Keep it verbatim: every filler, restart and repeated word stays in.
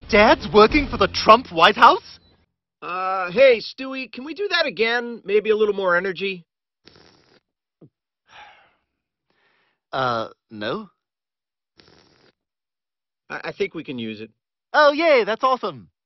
Dad's working for the Trump White House? Uh, hey, Stewie, can we do that again? Maybe a little more energy? Uh, no? I, I think we can use it. Oh, yay, that's awesome.